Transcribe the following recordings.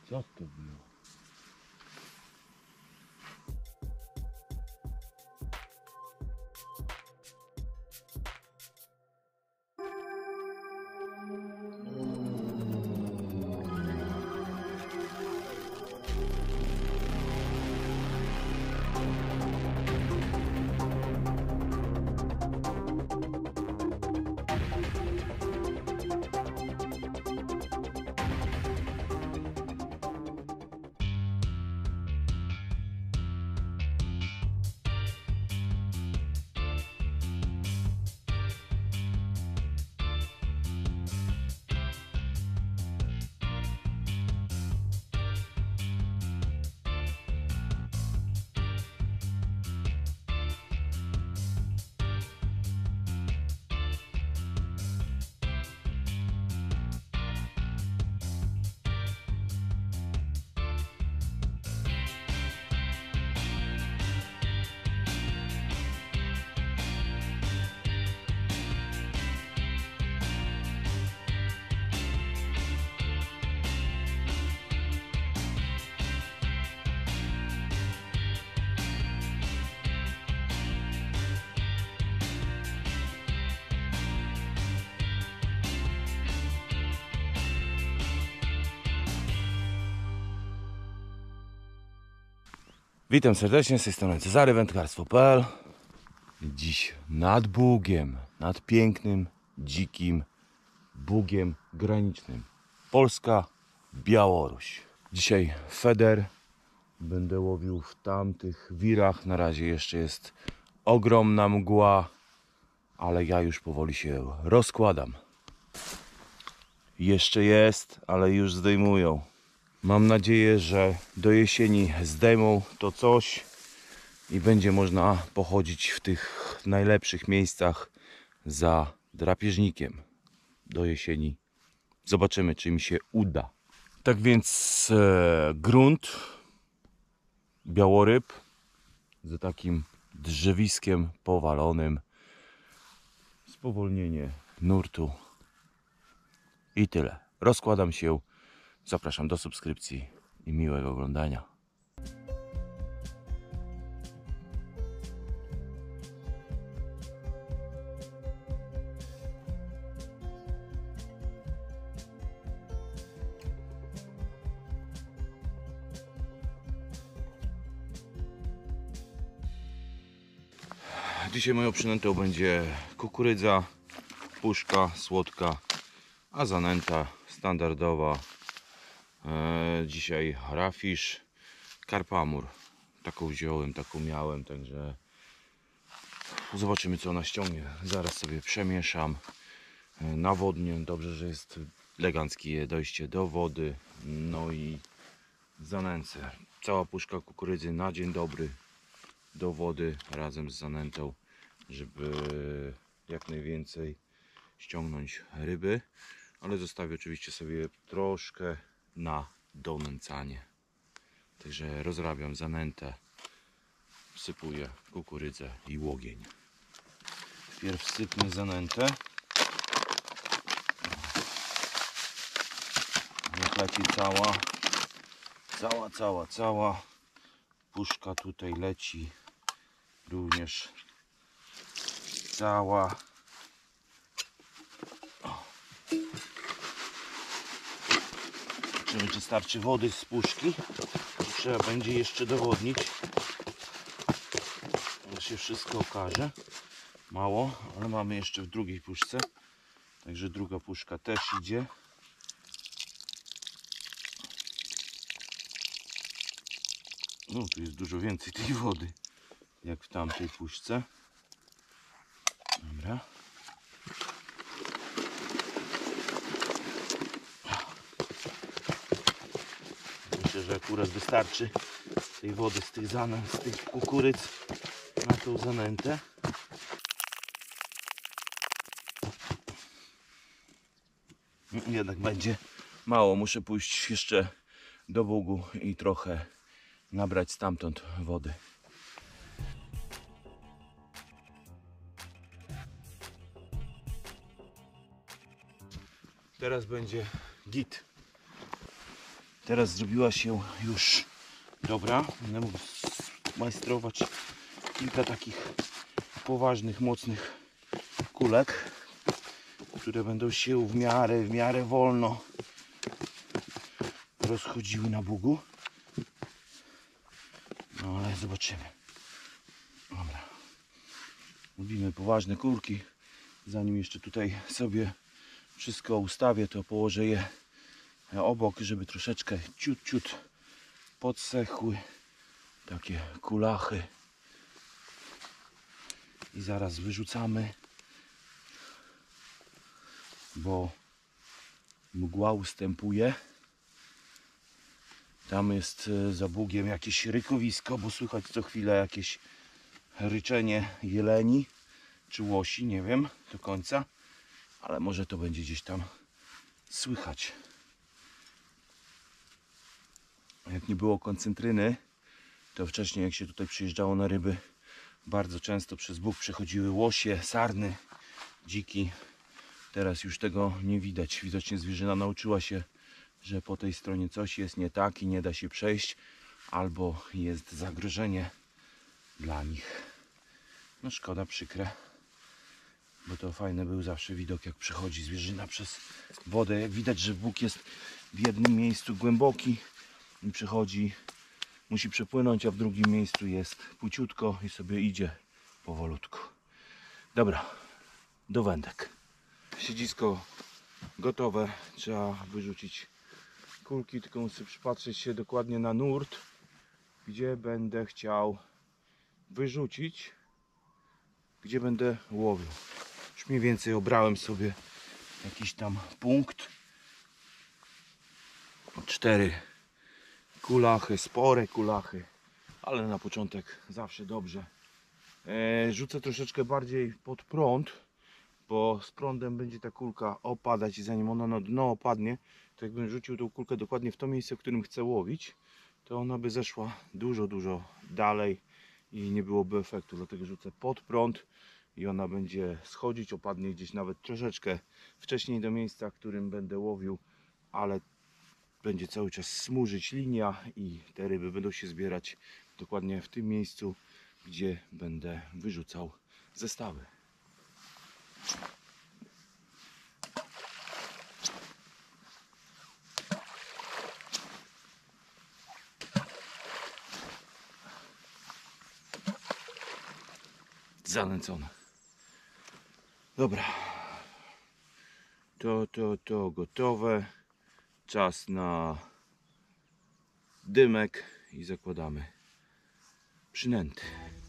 Co to było? Witam serdecznie, z tej strony Cezary, wędkarstwo.pl. Dziś nad Bugiem, nad pięknym, dzikim Bugiem granicznym. Polska, Białoruś. Dzisiaj feder. Będę łowił w tamtych wirach. Na razie jeszcze jest ogromna mgła, ale ja już powoli się rozkładam. Jeszcze jest, ale już zdejmują. Mam nadzieję, że do jesieni zdejmą to coś i będzie można pochodzić w tych najlepszych miejscach za drapieżnikiem do jesieni. Zobaczymy, czy mi się uda. Tak więc grunt, białoryb z takim drzewiskiem powalonym, spowolnienie nurtu i tyle. Rozkładam się. Zapraszam do subskrypcji i miłego oglądania. Dzisiaj moją przynętą będzie kukurydza, puszka słodka, a zanęta standardowa. Dzisiaj rafisz, karpamur. Taką wziąłem, taką miałem, także zobaczymy, co ona ściągnie. Zaraz sobie przemieszam, nawodnię. Dobrze, że jest eleganckie dojście do wody. No i zanęcę. Cała puszka kukurydzy na dzień dobry do wody razem z zanętą, żeby jak najwięcej ściągnąć ryby, ale zostawię oczywiście sobie troszkę na donęcanie. Także rozrabiam zanętę, wsypuję kukurydzę i łogień. Wpierw wsypnę zanętę. Niech leci cała. Puszka tutaj leci również cała. Zobaczymy, czy starczy wody z puszki. Trzeba będzie jeszcze dowodnić. To się wszystko okaże. Mało, ale mamy jeszcze w drugiej puszce. Także druga puszka też idzie. No, tu jest dużo więcej tej wody, jak w tamtej puszce. Dobra. Myślę, że akurat wystarczy tej wody z tych z tych kukurydz na tą zanętę. Jednak będzie mało. Muszę pójść jeszcze do Bugu i trochę nabrać stamtąd wody. Teraz będzie git. Teraz zrobiła się już dobra. Będę mógł majstrować kilka takich poważnych, mocnych kulek, które będą się w miarę wolno rozchodziły na bugu. No ale zobaczymy. Dobra. Robimy poważne kulki. Zanim jeszcze tutaj sobie wszystko ustawię, to położę je obok, żeby troszeczkę ciut podsechły. Takie kulachy. I zaraz wyrzucamy, bo mgła ustępuje. Tam jest za bugiem jakieś rykowisko, bo słychać co chwilę jakieś ryczenie jeleni czy łosi, nie wiem do końca, ale może to będzie gdzieś tam słychać. Jak nie było koncentryny, to wcześniej jak się tutaj przyjeżdżało na ryby, bardzo często przez bóg przechodziły łosie, sarny, dziki. Teraz już tego nie widać. Widocznie zwierzyna nauczyła się, że po tej stronie coś jest nie tak i nie da się przejść, albo jest zagrożenie dla nich. No szkoda, przykre, bo to fajny był zawsze widok, jak przechodzi zwierzyna przez wodę. Jak widać, że Bóg jest w jednym miejscu głęboki i przechodzi, musi przepłynąć, a w drugim miejscu jest płyciutko i sobie idzie powolutku. Dobra, do wędek. Siedzisko gotowe, trzeba wyrzucić kulki, tylko muszę przypatrzeć się dokładnie na nurt, gdzie będę chciał wyrzucić, gdzie będę łowił. Już mniej więcej obrałem sobie jakiś tam punkt. 4 kulachy, spore kulachy, ale na początek zawsze dobrze. Rzucę troszeczkę bardziej pod prąd, bo z prądem będzie ta kulka opadać i zanim ona na dno opadnie, to jakbym rzucił tą kulkę dokładnie w to miejsce, w którym chcę łowić, to ona by zeszła dużo dalej i nie byłoby efektu. Dlatego rzucę pod prąd i ona będzie schodzić, opadnie gdzieś nawet troszeczkę wcześniej do miejsca, w którym będę łowił, ale będzie cały czas smurzyć linia i te ryby będą się zbierać dokładnie w tym miejscu, gdzie będę wyrzucał zestawy. Zanęcone. Dobra. To gotowe. Czas na dymek i zakładamy przynęty.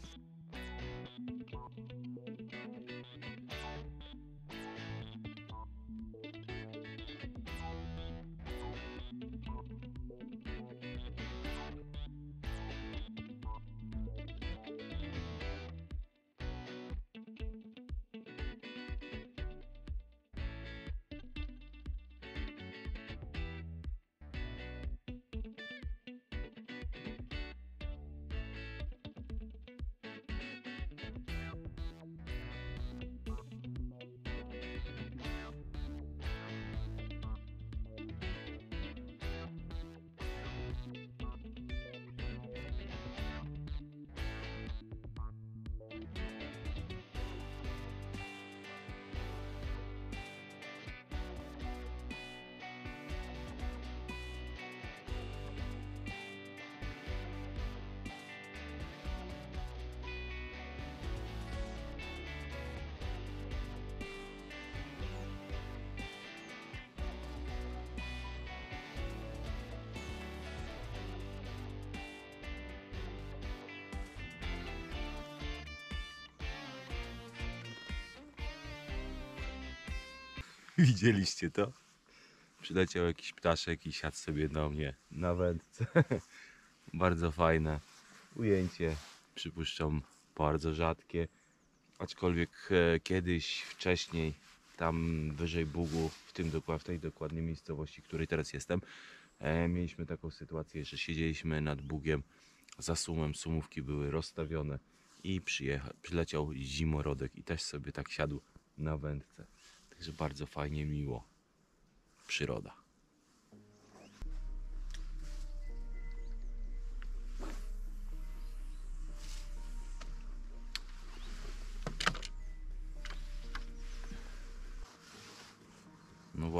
Widzieliście to? Przyleciał jakiś ptaszek i siadł sobie do mnie na wędce. Bardzo fajne ujęcie. Przypuszczam bardzo rzadkie. Aczkolwiek kiedyś, wcześniej, tam wyżej Bugu, w tej dokładnie miejscowości, w której teraz jestem, mieliśmy taką sytuację, że siedzieliśmy nad Bugiem za sumem, sumówki były rozstawione i przyleciał zimorodek i też sobie tak siadł na wędce. Także bardzo fajnie, miło. Przyroda.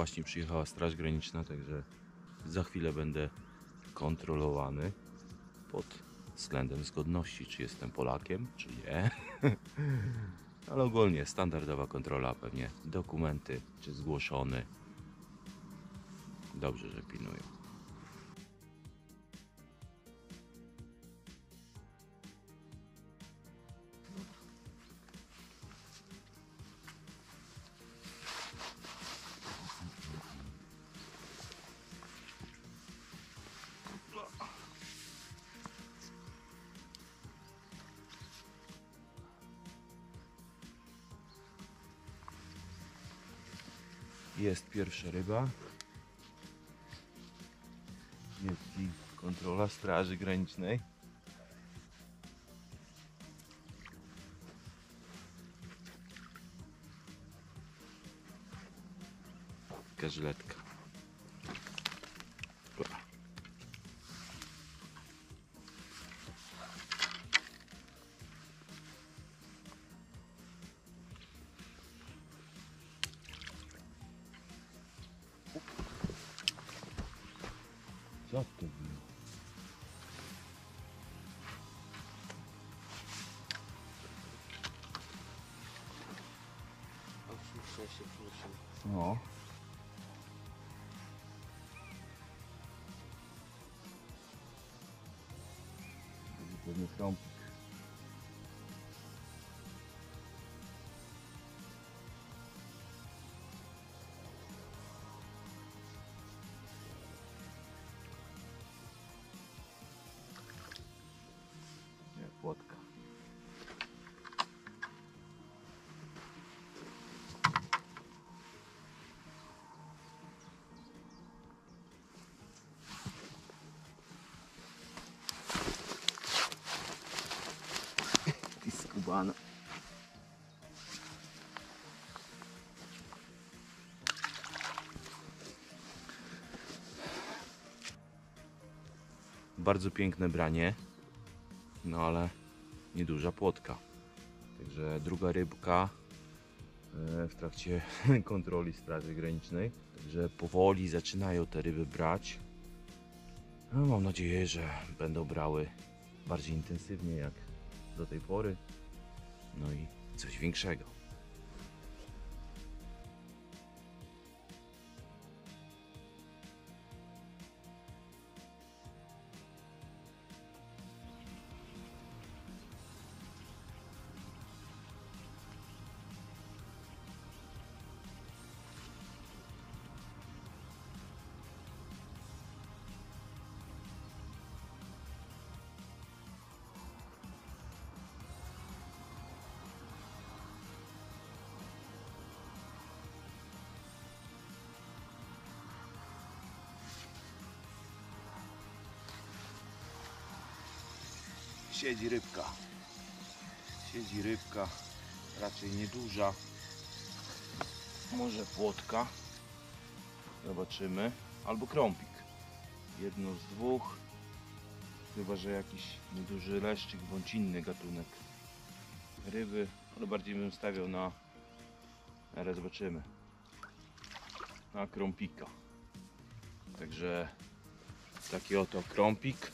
właśnie przyjechała Straż Graniczna, także za chwilę będę kontrolowany pod względem zgodności, czy jestem Polakiem, czy nie. Ale ogólnie standardowa kontrola, pewnie dokumenty, czy zgłoszony. Dobrze, że pilnują. Jest pierwsza ryba. Jest i kontrola Straży Granicznej. Taka żyletka. Co to było? No. Pewnie krąpik. Nie, płotka. I skubana. Bardzo piękne branie, no ale nieduża płotka. Także druga rybka w trakcie kontroli Straży Granicznej. Także powoli zaczynają te ryby brać. No, mam nadzieję, że będą brały bardziej intensywnie jak do tej pory. No i coś większego. Siedzi rybka. Siedzi rybka, raczej nieduża. Może płotka. Zobaczymy. Albo krąpik. Jedno z dwóch. Chyba że jakiś nieduży leszczyk bądź inny gatunek ryby. Ale bardziej bym stawiał na... Ale zobaczymy. Na krąpika. Także taki oto krąpik.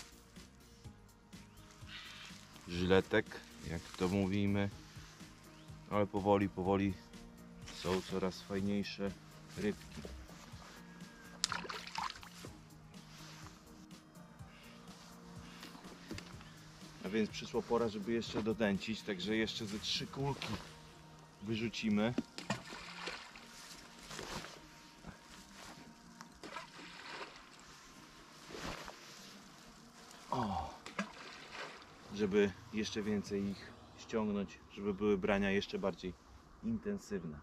Żyletek, jak to mówimy, ale powoli są coraz fajniejsze rybki. A więc przyszła pora, żeby jeszcze dodęcić, także jeszcze ze 3 kulki wyrzucimy. O! Żeby jeszcze więcej ich ściągnąć, żeby były brania jeszcze bardziej intensywne.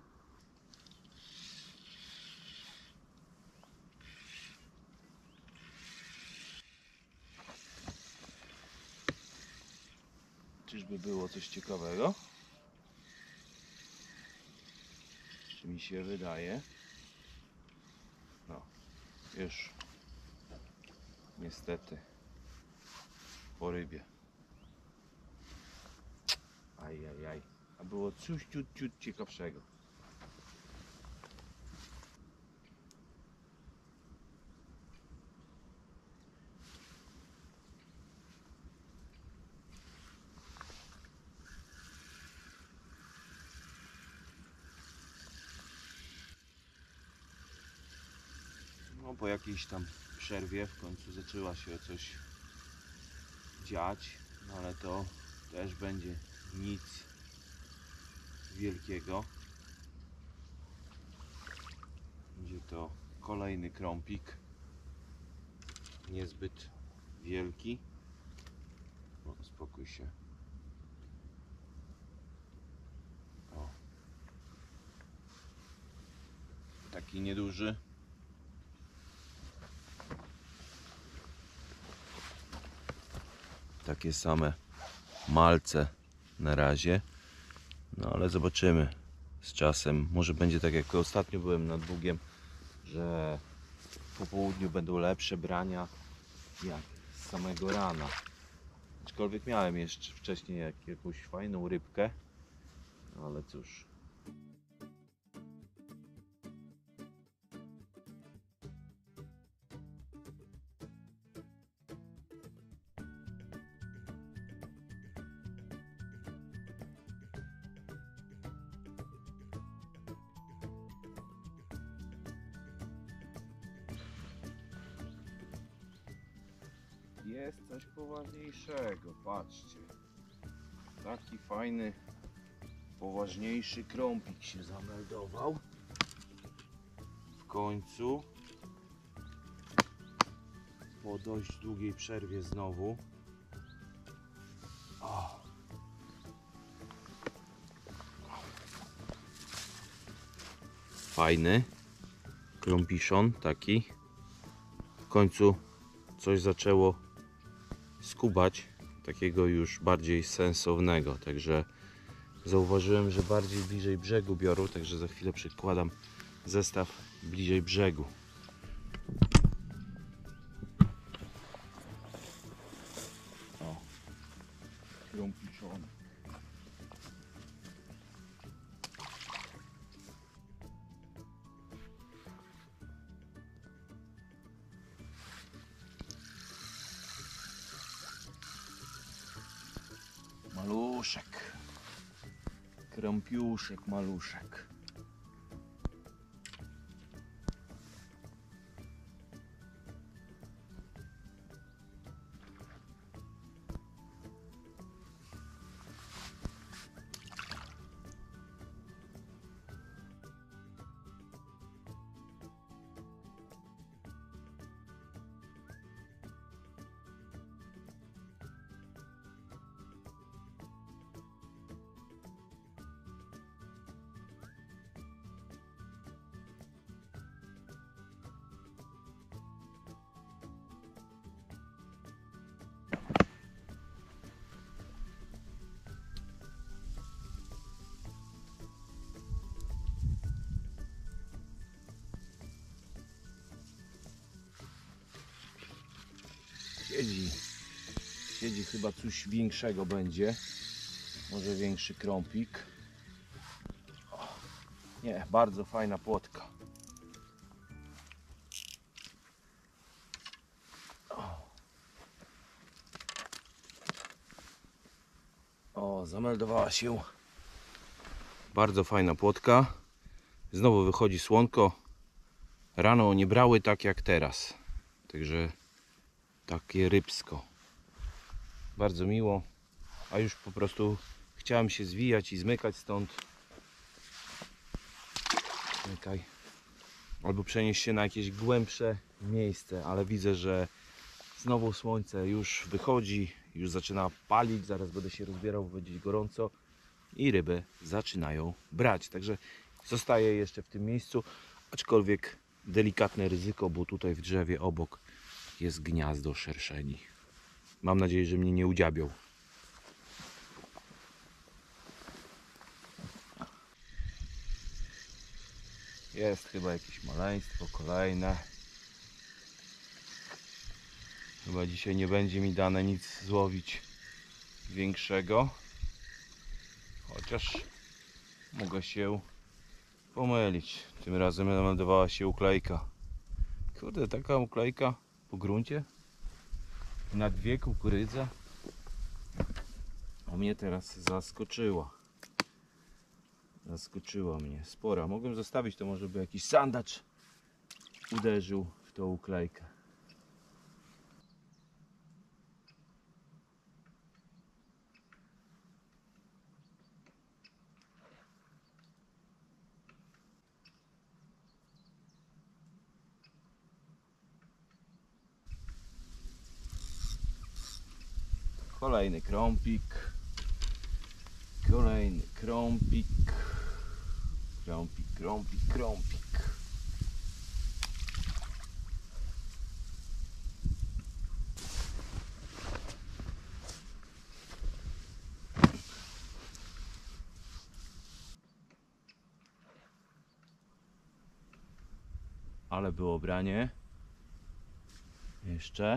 Czyżby było coś ciekawego? Czy mi się wydaje? No, już niestety po rybie. Ajajaj. A było coś ciut ciekawszego. No, po jakiejś tam przerwie w końcu zaczęła się coś dziać, no ale to też będzie nic wielkiego. Będzie to kolejny krąpik, niezbyt wielki. O, uspokój się. O. Taki nieduży. Takie same malce na razie. No ale zobaczymy z czasem. Może będzie tak jak ostatnio byłem nad Bugiem, że po południu będą lepsze brania jak z samego rana. Aczkolwiek miałem jeszcze wcześniej jakąś fajną rybkę, ale cóż. Jest coś poważniejszego, patrzcie. Taki fajny, poważniejszy krąpik się zameldował. W końcu. Po dość długiej przerwie znowu. O. Fajny krąpiszon taki. W końcu coś zaczęło skubać, takiego już bardziej sensownego, także zauważyłem, że bardziej bliżej brzegu biorą, także za chwilę przykładam zestaw bliżej brzegu. O, krąpiszon. Maluszek, krąpiuszek, maluszek. Siedzi chyba coś większego będzie. Może większy krąpik. O, nie, bardzo fajna płotka. O, zameldowała się. Bardzo fajna płotka. Znowu wychodzi słonko. Rano nie brały tak jak teraz. Także takie rybsko. Bardzo miło. A już po prostu chciałem się zwijać i zmykać stąd. Zmykaj. Albo przenieść się na jakieś głębsze miejsce, ale widzę, że znowu słońce już wychodzi, już zaczyna palić, zaraz będę się rozbierał, będzie gorąco i ryby zaczynają brać. Także zostaję jeszcze w tym miejscu, aczkolwiek delikatne ryzyko, bo tutaj w drzewie obok jest gniazdo szerszeni. Mam nadzieję, że mnie nie udziabią. Jest chyba jakieś maleństwo kolejne. Chyba dzisiaj nie będzie mi dane nic złowić większego. Chociaż mogę się pomylić. Tym razem meldowała się uklejka. Kurde, taka uklejka po gruncie. Na dwie kukurydze. A mnie teraz zaskoczyła. Zaskoczyła mnie spora. Mogłem zostawić to, może by jakiś sandacz uderzył w tą uklejkę. Kolejny krąpik. Kolejny krąpik. Krąpik, krąpik, krąpik. Ale było branie. Jeszcze.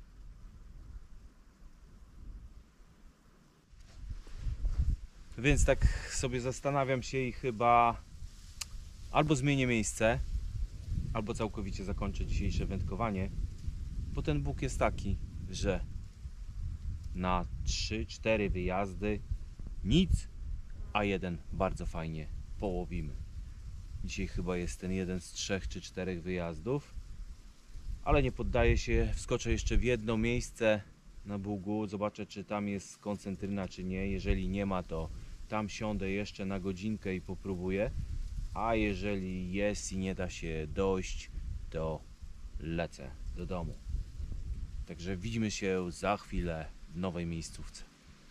Więc tak sobie zastanawiam się i chyba albo zmienię miejsce, albo całkowicie zakończę dzisiejsze wędkowanie, bo ten Bóg jest taki, że na 3-4 wyjazdy nic, a jeden bardzo fajnie połowimy. Dzisiaj chyba jest ten jeden z 3 czy 4 wyjazdów, ale nie poddaję się, wskoczę jeszcze w jedno miejsce na Bugu, zobaczę czy tam jest koncentryna czy nie. Jeżeli nie ma, to tam siądę jeszcze na godzinkę i popróbuję, a jeżeli jest i nie da się dojść, to lecę do domu. Także widzimy się za chwilę w nowej miejscówce.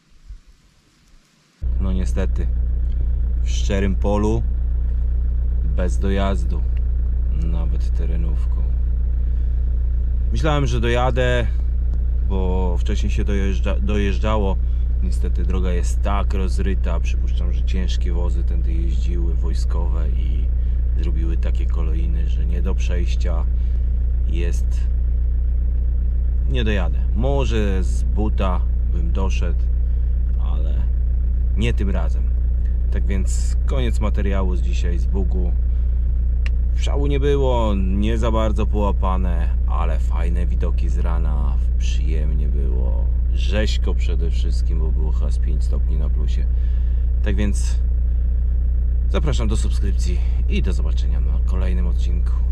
No niestety, w szczerym polu, bez dojazdu, nawet terenówką. Myślałem, że dojadę, bo wcześniej się dojeżdżało. Niestety droga jest tak rozryta, przypuszczam, że ciężkie wozy tędy jeździły, wojskowe, i zrobiły takie kolejny, że nie do przejścia jest. Nie dojadę. Może z buta bym doszedł, ale nie tym razem. Tak więc koniec materiału z dzisiaj z Bugu. Szału nie było, nie za bardzo połapane, ale fajne widoki z rana, przyjemnie było, rzeźko przede wszystkim, bo było chyba z 5 stopni na plusie. Tak więc zapraszam do subskrypcji i do zobaczenia na kolejnym odcinku.